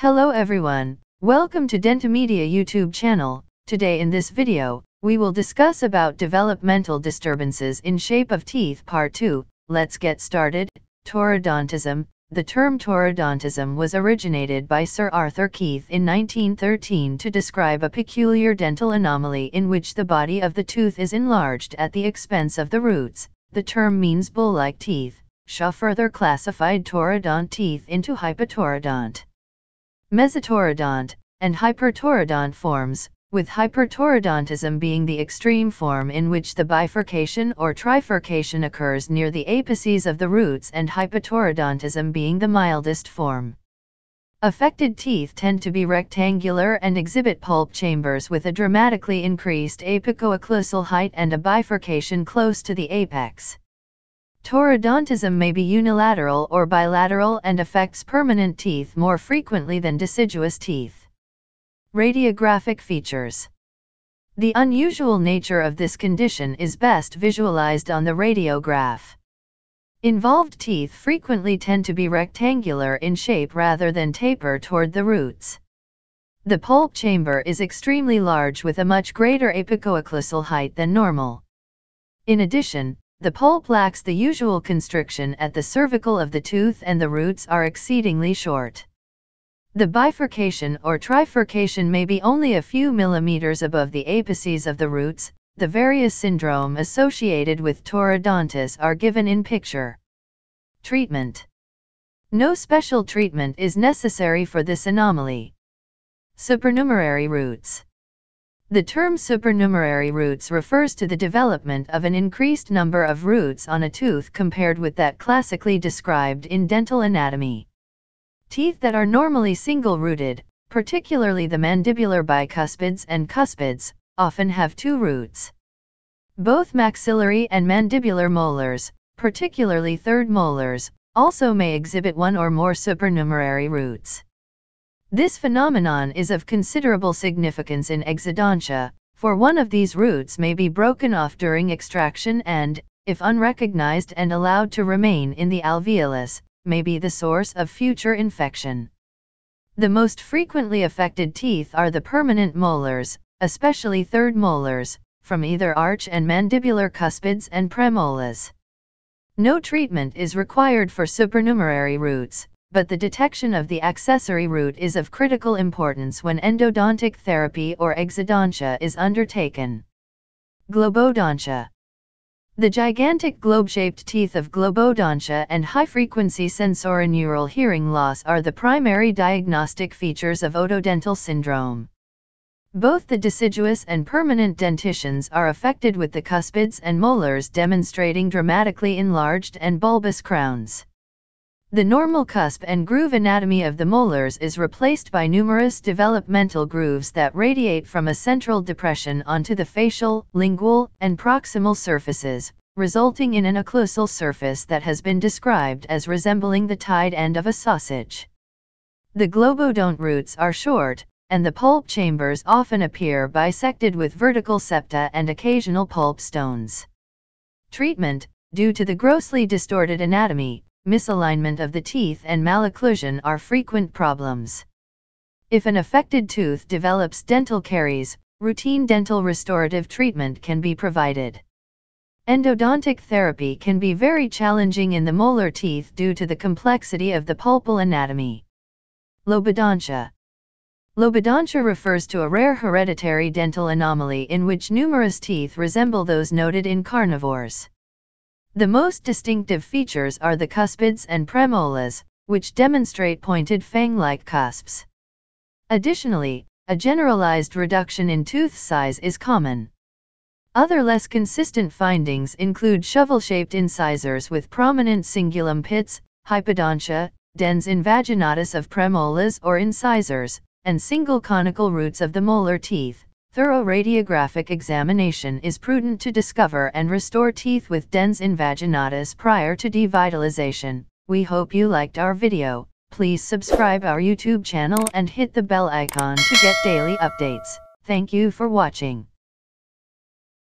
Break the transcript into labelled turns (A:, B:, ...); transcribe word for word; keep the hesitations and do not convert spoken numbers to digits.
A: Hello everyone, welcome to Dentomedia YouTube channel. Today in this video, we will discuss about developmental disturbances in shape of teeth part two. Let's get started. Taurodontism. The term taurodontism was originated by Sir Arthur Keith in nineteen thirteen to describe a peculiar dental anomaly in which the body of the tooth is enlarged at the expense of the roots. The term means bull-like teeth. Shaw further classified taurodont teeth into hypotaurodont, mesotaurodont, and hypertaurodont forms, with hypertaurodontism being the extreme form in which the bifurcation or trifurcation occurs near the apices of the roots, and hypotaurodontism being the mildest form. Affected teeth tend to be rectangular and exhibit pulp chambers with a dramatically increased apico-occlusal height and a bifurcation close to the apex. Taurodontism may be unilateral or bilateral and affects permanent teeth more frequently than deciduous teeth. Radiographic features. The unusual nature of this condition is best visualized on the radiograph. Involved teeth frequently tend to be rectangular in shape rather than taper toward the roots. The pulp chamber is extremely large with a much greater apico-occlusal height than normal. In addition, the pulp lacks the usual constriction at the cervical of the tooth and the roots are exceedingly short. The bifurcation or trifurcation may be only a few millimeters above the apices of the roots. The various syndrome associated with taurodontis are given in picture. Treatment. No special treatment is necessary for this anomaly. Supernumerary roots. The term supernumerary roots refers to the development of an increased number of roots on a tooth compared with that classically described in dental anatomy. Teeth that are normally single-rooted, particularly the mandibular bicuspids and cuspids, often have two roots. Both maxillary and mandibular molars, particularly third molars, also may exhibit one or more supernumerary roots. This phenomenon is of considerable significance in exodontia, for one of these roots may be broken off during extraction and, if unrecognized and allowed to remain in the alveolus, may be the source of future infection. The most frequently affected teeth are the permanent molars, especially third molars, from either arch and mandibular cuspids and premolas. No treatment is required for supernumerary roots, but the detection of the accessory root is of critical importance when endodontic therapy or exodontia is undertaken. Globodontia. The gigantic globe-shaped teeth of globodontia and high-frequency sensorineural hearing loss are the primary diagnostic features of otodental syndrome. Both the deciduous and permanent dentitions are affected, with the cuspids and molars demonstrating dramatically enlarged and bulbous crowns. The normal cusp and groove anatomy of the molars is replaced by numerous developmental grooves that radiate from a central depression onto the facial, lingual, and proximal surfaces, resulting in an occlusal surface that has been described as resembling the tied end of a sausage. The globodont roots are short, and the pulp chambers often appear bisected with vertical septa and occasional pulp stones. Treatment. Due to the grossly distorted anatomy, misalignment of the teeth and malocclusion are frequent problems. If an affected tooth develops dental caries, routine dental restorative treatment can be provided. Endodontic therapy can be very challenging in the molar teeth due to the complexity of the pulpal anatomy. Lobodontia. Lobodontia refers to a rare hereditary dental anomaly in which numerous teeth resemble those noted in carnivores. The most distinctive features are the cuspids and premolas, which demonstrate pointed fang-like cusps. Additionally, a generalized reduction in tooth size is common. Other less consistent findings include shovel-shaped incisors with prominent cingulum pits, hypodontia, dens invaginatus of premolas or incisors, and single conical roots of the molar teeth. Thorough radiographic examination is prudent to discover and restore teeth with dens invaginatus prior to devitalization. We hope you liked our video. Please subscribe our YouTube channel and hit the bell icon to get daily updates. Thank you for watching.